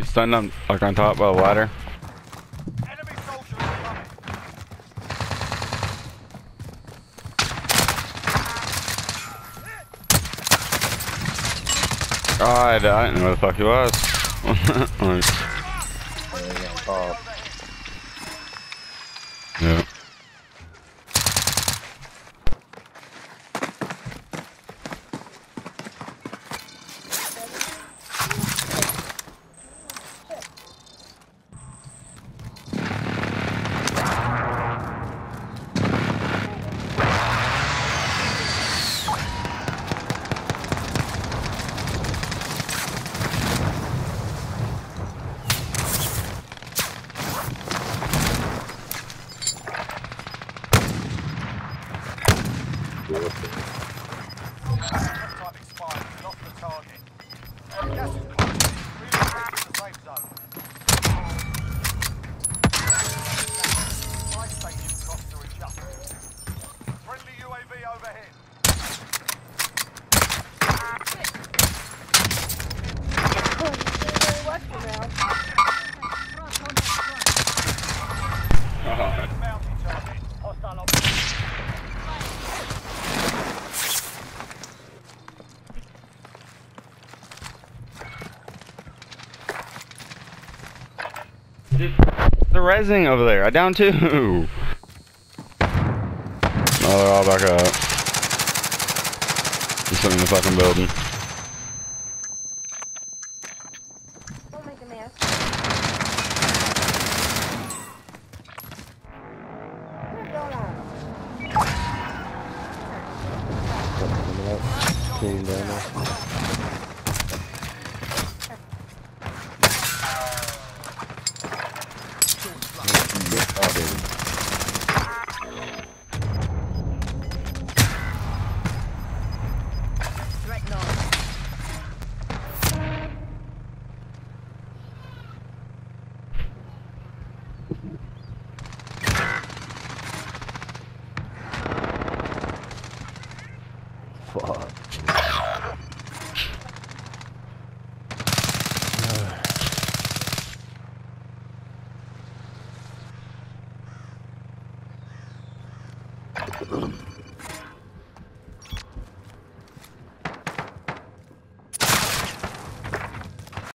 He's standing on, like on top of a ladder. Enemy soldier incoming. Oh, I didn't know where the fuck he was. Yeah. Time expired. Lost the target. Gas is closing. Relocate to the safe zone. Flight station costs are adjusted. Friendly UAV overhead. Bounty target. Hostile operator. Dude, the rezzing over there. I down two. Oh, they're all back up. He's sitting in the fucking building. Don't make a mess. What's going on? Clean down there. Threat on. Fuck.